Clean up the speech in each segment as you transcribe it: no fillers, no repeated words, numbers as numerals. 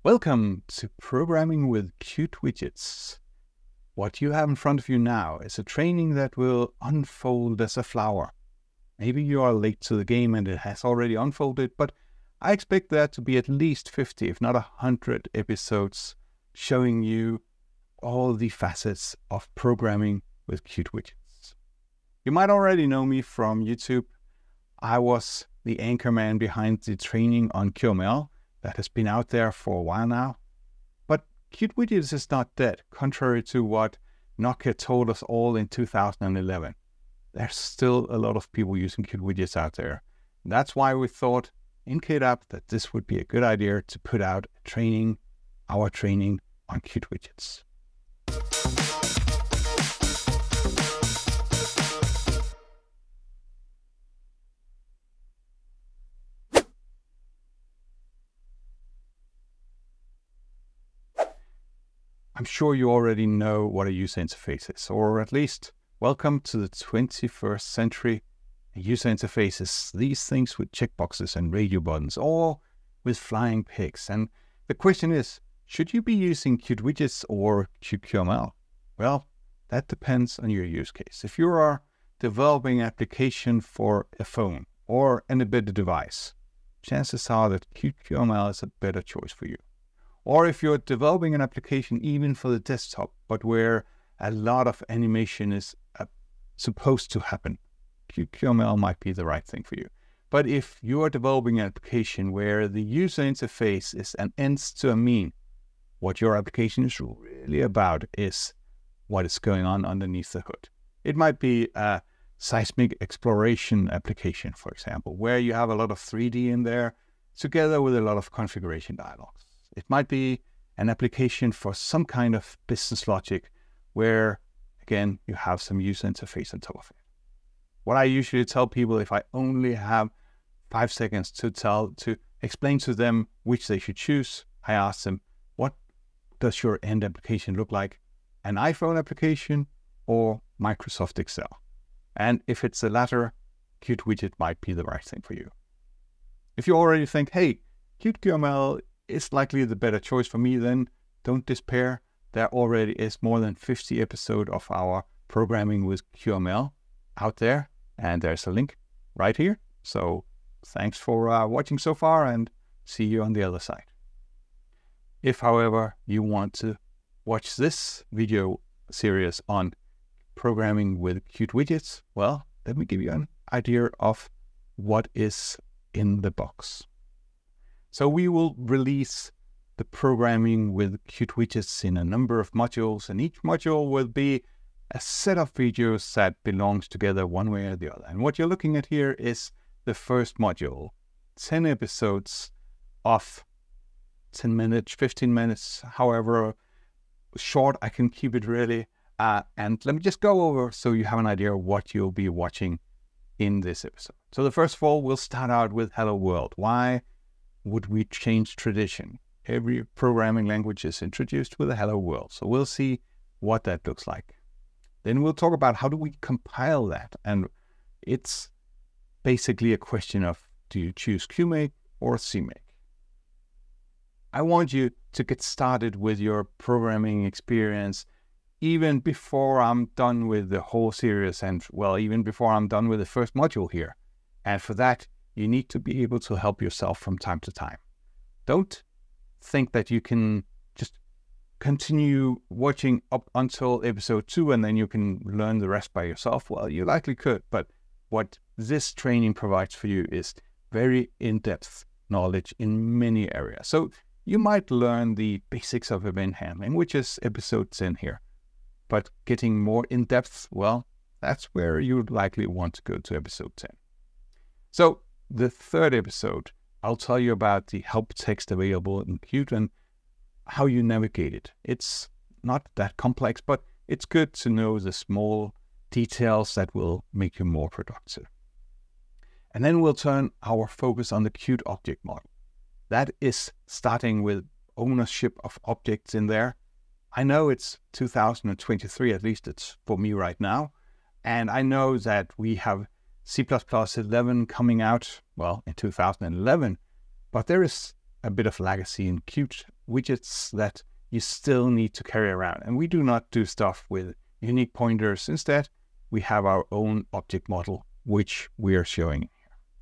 Welcome to Programming with Qt Widgets. What you have in front of you now is a training that will unfold as a flower. Maybe you are late to the game and it has already unfolded, but I expect there to be at least 50, if not 100 episodes showing you all the facets of programming with Qt Widgets. You might already know me from YouTube. I was the anchor man behind the training on QML that has been out there for a while now. But Qt Widgets is not dead, contrary to what Nokia told us all in 2011. There's still a lot of people using Qt Widgets out there. And that's why we thought in KDAB that this would be a good idea to put out our training on Qt Widgets. I'm sure you already know what a user interface is, or at least welcome to the 21st century. A user interface is these things with checkboxes and radio buttons, or with flying pigs. And the question is, should you be using Qt Widgets or QML? Well, that depends on your use case. If you are developing an application for a phone or an embedded device, chances are that QML is a better choice for you. Or if you're developing an application even for the desktop, but where a lot of animation is supposed to happen, QML might be the right thing for you. But if you are developing an application where the user interface is an ends to a mean, what your application is really about is what is going on underneath the hood. It might be a seismic exploration application, for example, where you have a lot of 3D in there, together with a lot of configuration dialogues. It might be an application for some kind of business logic where, again, you have some user interface on top of it. What I usually tell people, if I only have 5 seconds to explain to them which they should choose, I ask them, what does your end application look like? An iPhone application or Microsoft Excel? And if it's the latter, Qt Widget might be the right thing for you. If you already think, hey, QML is likely the better choice for me, then don't despair. There already is more than 50 episodes of our programming with QML out there, and there's a link right here. So thanks for watching so far, and see you on the other side. If, however, you want to watch this video series on programming with Qt Widgets, well, let me give you an idea of what is in the box. So we will release the programming with Qt Widgets in a number of modules, and each module will be a set of videos that belongs together one way or the other. And what you're looking at here is the first module, 10 episodes of 10 minutes, 15 minutes, however short I can keep it really. And let me just go over so you have an idea of what you'll be watching in this episode. So the first of all, we'll start out with Hello World. Why would we change tradition? Every programming language is introduced with a hello world. So we'll see what that looks like. Then we'll talk about how do we compile that. And it's basically a question of, do you choose QMake or CMake? I want you to get started with your programming experience even before I'm done with the whole series, and well, even before I'm done with the first module here. And for that, you need to be able to help yourself from time to time. Don't think that you can just continue watching up until episode 2 and then you can learn the rest by yourself. Well, you likely could, but what this training provides for you is very in-depth knowledge in many areas. So you might learn the basics of event handling, which is episode 10 here. But getting more in-depth, well, that's where you would likely want to go to episode 10. So the third episode, I'll tell you about the help text available in Qt and how you navigate it. It's not that complex, but it's good to know the small details that will make you more productive. And then we'll turn our focus on the Qt object model. That is starting with ownership of objects in there. I know it's 2023, at least it's for me right now. And I know that we have C++11 coming out, well, in 2011, but there is a bit of legacy in Qt widgets that you still need to carry around. And we do not do stuff with unique pointers. Instead, we have our own object model, which we are showing here.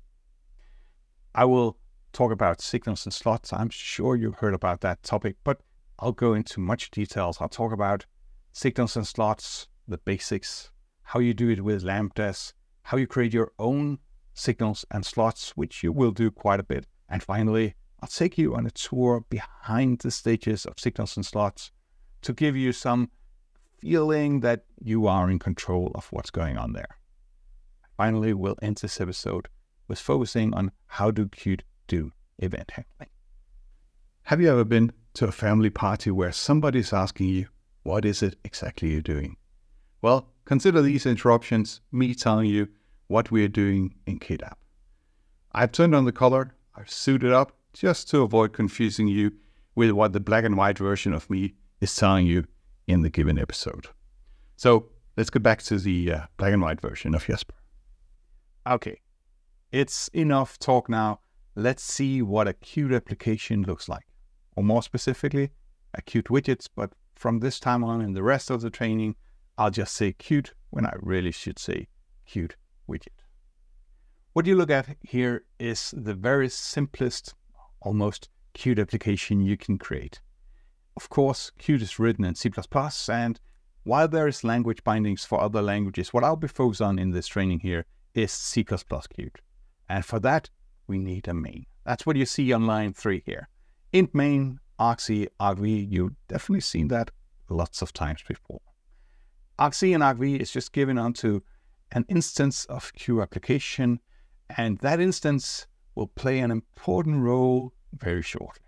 I will talk about signals and slots. I'm sure you've heard about that topic, but I'll go into much details. I'll talk about signals and slots, the basics, how you do it with lambdas, how you create your own signals and slots, which you will do quite a bit. And finally, I'll take you on a tour behind the stages of signals and slots to give you some feeling that you are in control of what's going on there. Finally, we'll end this episode with focusing on how do Qt do event handling. Have you ever been to a family party where somebody's asking you, what is it exactly you're doing? Well, consider these interruptions me telling you what we are doing in KDAB. I've turned on the color, I've suited up just to avoid confusing you with what the black and white version of me is telling you in the given episode. So let's get back to the black and white version of Jesper. Okay, it's enough talk now. Let's see what a Qt application looks like. Or more specifically, a Qt Widgets, but from this time on in the rest of the training, I'll just say Qt when I really should say Qt Widget. What you look at here is the very simplest, almost Qt application you can create. Of course, Qt is written in C++, and while there is language bindings for other languages, what I'll be focused on in this training here is C++ Qt. And for that, we need a main. That's what you see on line 3 here. Int main, argc, argv, you've definitely seen that lots of times before. Argc and argv is just given onto an instance of QApplication, and that instance will play an important role very shortly.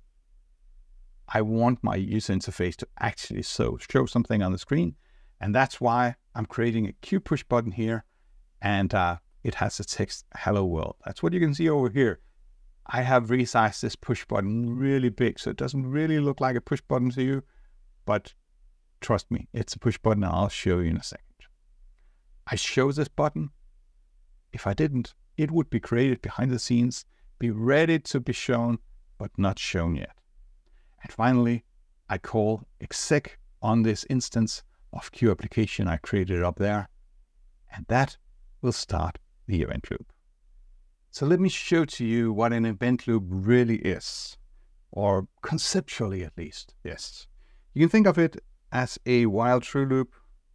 I want my user interface to actually show something on the screen, and that's why I'm creating a Q push button here, and it has the text hello world. That's what you can see over here. I have resized this push button really big, so it doesn't really look like a push button to you, but trust me, it's a push button. I'll show you in a second. I show this button. If I didn't, it would be created behind the scenes, be ready to be shown, but not shown yet. And finally, I call exec on this instance of QApplication I created up there, and that will start the event loop. So let me show to you what an event loop really is, or conceptually at least. Yes, you can think of it as a while true loop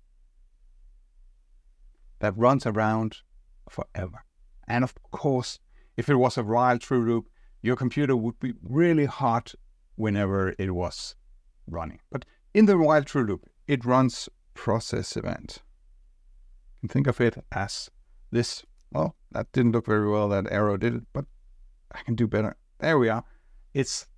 that runs around forever. And of course, if it was a while true loop, your computer would be really hot whenever it was running. But in the while true loop, it runs process event. You can think of it as this. Well, that didn't look very well, that arrow did it, but I can do better. There we are. It's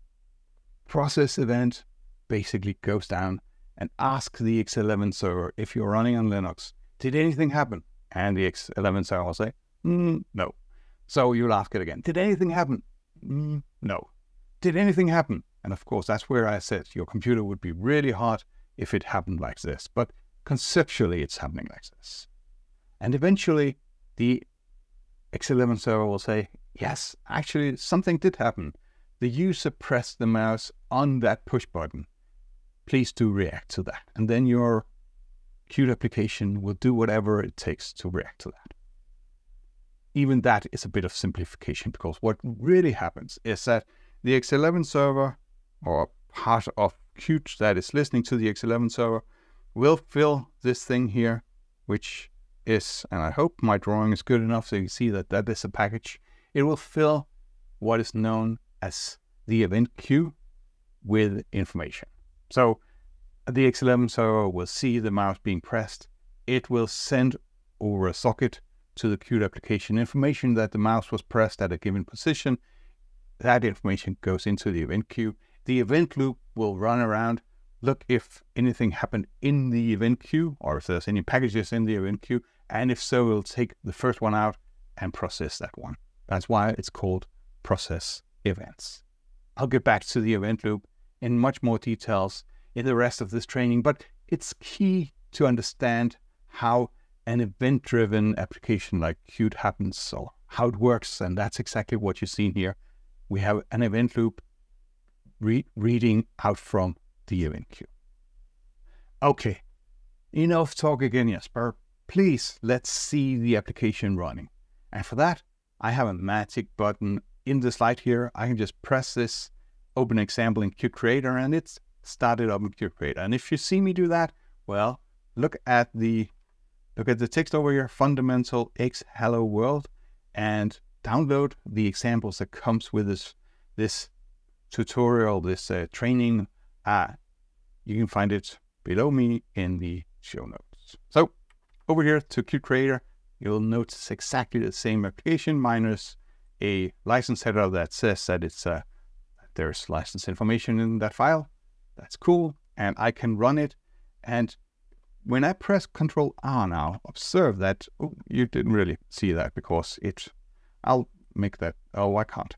process event basically goes down and asks the X11 server, if you're running on Linux, did anything happen? And the X11 server will say, no. So you'll ask it again, did anything happen? No. Did anything happen? And of course, that's where I said your computer would be really hot if it happened like this. But conceptually, it's happening like this. And eventually, the X11 server will say, yes, actually, something did happen. The user pressed the mouse on that push button. Please do react to that. And then your Qt application will do whatever it takes to react to that. Even that is a bit of simplification, because what really happens is that the X11 server, or part of Qt that is listening to the X11 server, will fill this thing here, which is, and I hope my drawing is good enough so you can see that that is a package. It will fill what is known as the event queue with information. So the X11 server will see the mouse being pressed. It will send over a socket to the Qt application information that the mouse was pressed at a given position. That information goes into the event queue. The event loop will run around, look if anything happened in the event queue, or if there's any packages in the event queue, and if so, it'll take the first one out and process that one. That's why it's called process events. I'll get back to the event loop in much more details in the rest of this training, but it's key to understand how an event-driven application like Qt happens, or how it works, and that's exactly what you see here. We have an event loop reading out from the event queue. Okay, enough talk again, Jesper. Please, let's see the application running. And for that, I have a magic button in the slide here. I can just press this, open example in Qt Creator, and it's started up in Qt Creator. And if you see me do that, well, look at the text over here, fundamental x hello world, and download the examples that comes with this tutorial, this training. You can find it below me in the show notes. So over here to Qt Creator, you'll notice exactly the same application minus a license header that says that it's there's license information in that file. That's cool, and I can run it. And when I press Ctrl R now, observe that you didn't really see that because I'll make that. Oh, I can't.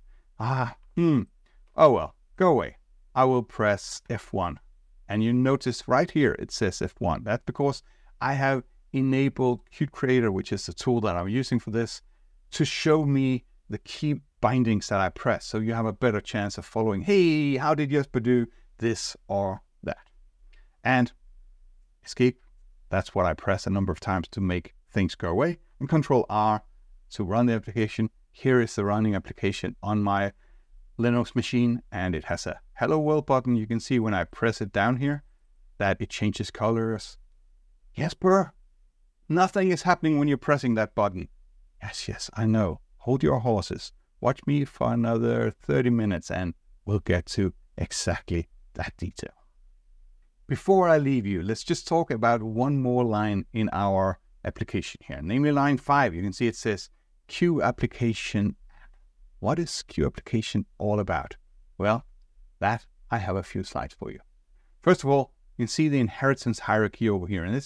Oh well, go away. I will press F1, and you notice right here it says F1. That's because I have enabled Qt Creator, which is the tool that I'm using for this, to show me the key bindings that I press. So you have a better chance of following, hey, how did Jesper do this or that? And escape, that's what I press a number of times to make things go away. And Control R to run the application. Here is the running application on my Linux machine, and it has a Hello World button. You can see when I press it down here that it changes colors. Jesper, nothing is happening when you're pressing that button. Yes, I know. Hold your horses. Watch me for another 30 minutes and we'll get to exactly that detail. Before I leave you, let's just talk about one more line in our application here, namely line 5. You can see it says QApplication. What is QApplication all about? Well, that I have a few slides for you. First of all, you can see the inheritance hierarchy over here, and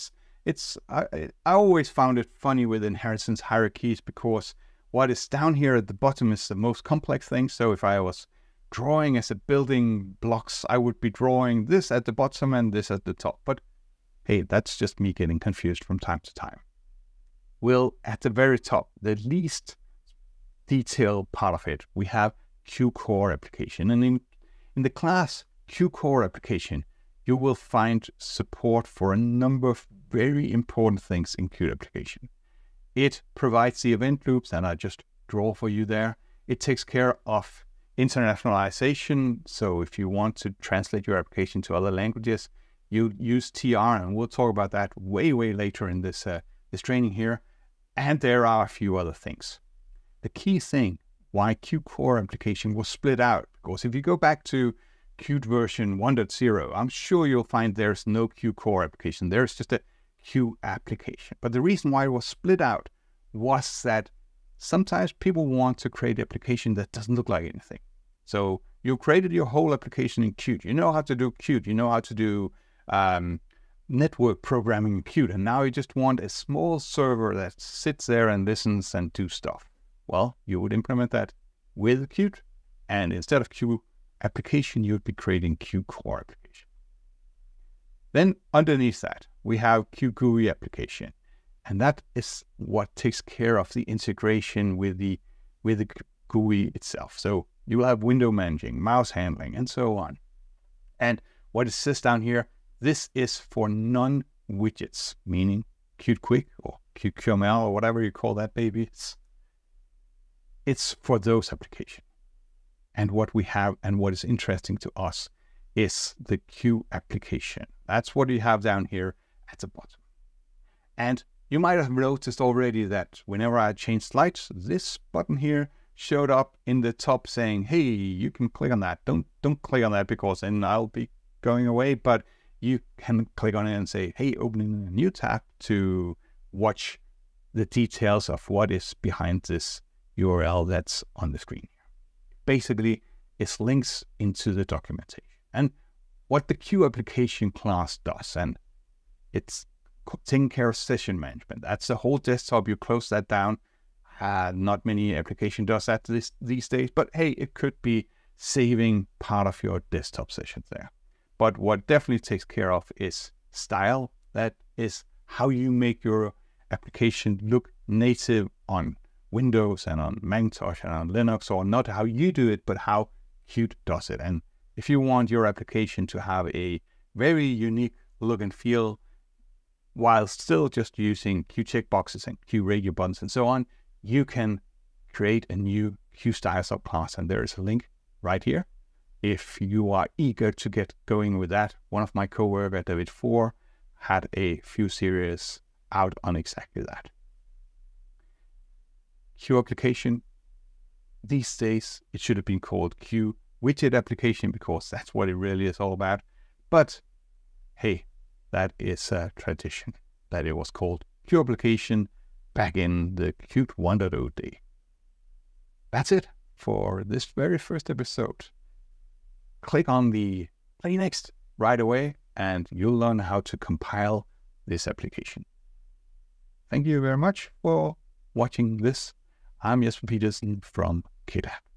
I always found it funny with inheritance hierarchies because what is down here at the bottom is the most complex thing. So if I was drawing as a building blocks, I would be drawing this at the bottom and this at the top. But hey, that's just me getting confused from time to time. Well, at the very top, the least detailed part of it, we have Core application. And in the class Core application, you will find support for a number of very important things in Qt application. It provides the event loops that I just draw for you there. It takes care of internationalization. So if you want to translate your application to other languages, you use TR, and we'll talk about that way later in this training here. And there are a few other things. The key thing why Core application was split out, because if you go back to Qt version 1.0, I'm sure you'll find there's no Core application. There's just a QApplication. But the reason why it was split out was that sometimes people want to create an application that doesn't look like anything. So you created your whole application in Qt. You know how to do Qt. You know how to do network programming in Qt. And now you just want a small server that sits there and listens and do stuff. Well, you would implement that with Qt. And instead of QApplication, you would be creating Core application. Then underneath that, we have QGUI application. And that is what takes care of the integration with the GUI itself. So you will have window managing, mouse handling, and so on. And what it says down here, this is for non-widgets, meaning Qt Quick or QML or whatever you call that baby. It's for those applications. And what we have and what is interesting to us is the QApplication. That's what you have down here at the bottom. And you might have noticed already that whenever I change slides, this button here showed up in the top saying, hey, you can click on that. Don't click on that because then I'll be going away. But you can click on it and say, hey, opening a new tab to watch the details of what is behind this URL that's on the screen here. Basically, it's links into the documentation. And what the QApplication class does, and it's taking care of session management. That's the whole desktop. You close that down. Not many application does that these days, but hey, it could be saving part of your desktop sessions there. But what definitely takes care of is style. That is how you make your application look native on Windows and on Macintosh and on Linux, or not how you do it, but how Qt does it. And If you want your application to have a very unique look and feel while still just using Q checkboxes and Q radio buttons and so on, you can create a new Q style subclass, and there is a link right here. If you are eager to get going with that, one of my coworkers, David 4, had a few series out on exactly that. QApplication, these days it should have been called Q Widget application because that's what it really is all about. But hey, that is a tradition that it was called QApplication back in the Qt 1.0 day. That's it for this very first episode. Click on the Play Next right away and you'll learn how to compile this application. Thank you very much for watching this. I'm Jesper Pedersen from KDAB.